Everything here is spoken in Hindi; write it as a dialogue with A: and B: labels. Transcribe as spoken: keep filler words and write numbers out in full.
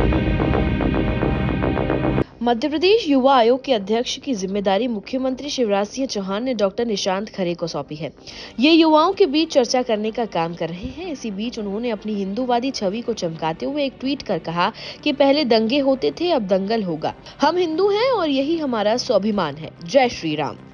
A: मध्य प्रदेश युवा आयोग के अध्यक्ष की जिम्मेदारी मुख्यमंत्री शिवराज सिंह चौहान ने डॉक्टर निशांत खरे को सौंपी है। ये युवाओं के बीच चर्चा करने का काम कर रहे हैं। इसी बीच उन्होंने अपनी हिंदूवादी छवि को चमकाते हुए एक ट्वीट कर कहा कि पहले दंगे होते थे, अब दंगल होगा। हम हिंदू हैं और यही हमारा स्वाभिमान है। जय श्री राम।